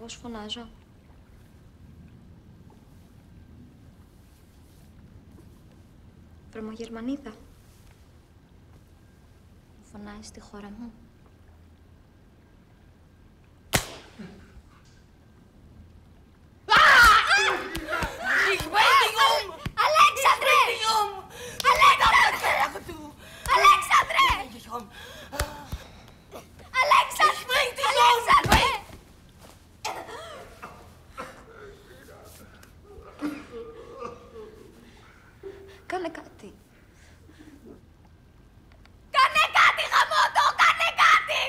εγώ σου φωνάζω. Βρωμογερμανίδα. Μου φωνάζεις στη χώρα μου. Αλέξανδρε! Αλέξανδρε! Αλέξανδρε! Αλέξανδρε! Κάνε κάτι. Κάνε κάτι, γαμώτο! Κάνε κάτι!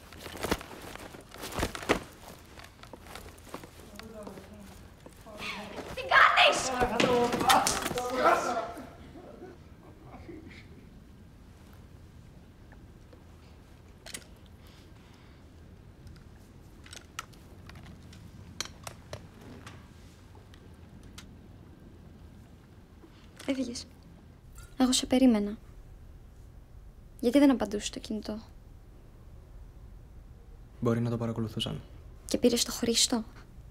Τι κάνεις! Έφυγες. Εγώ σε περίμενα. Γιατί δεν απαντούσες στο κινητό? Μπορεί να το παρακολουθούσαν. Και πήρες το Χρήστο.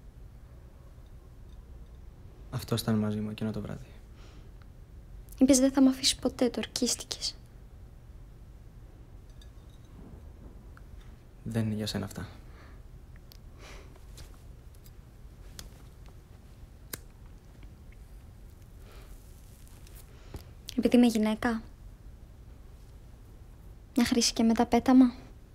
Αυτός ήταν μαζί μου εκείνο το βράδυ. Είπες δεν θα μ' αφήσεις ποτέ, το ορκίστηκες. Δεν είναι για σένα αυτά. Επειδή είμαι γυναίκα. Μια χρήση και μετά πέταμα.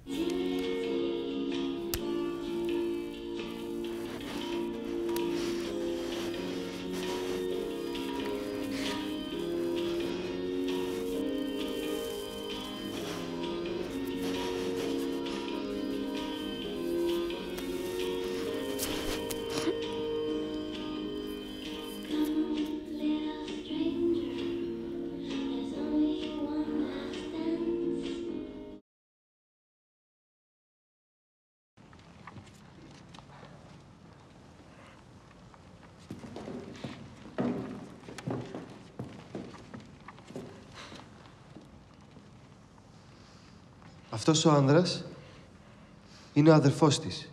Αυτός ο άνδρας είναι ο αδερφός της.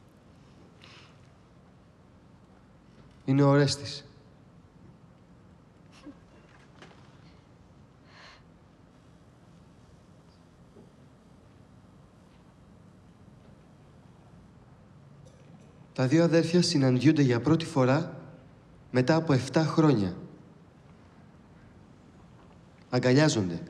Είναι ο Ορέστης. Τα δύο αδέρφια συναντιούνται για πρώτη φορά μετά από 7 χρόνια. Αγκαλιάζονται.